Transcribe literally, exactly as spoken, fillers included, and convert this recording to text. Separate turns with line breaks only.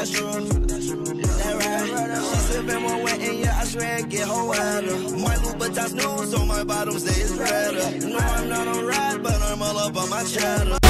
that's true. That right. She sippin' more wet and yeah, I swear it get her wetter. My Louboutins news on my bottom say it's redder. No, I'm not on ride, but I'm all up on my cheddar.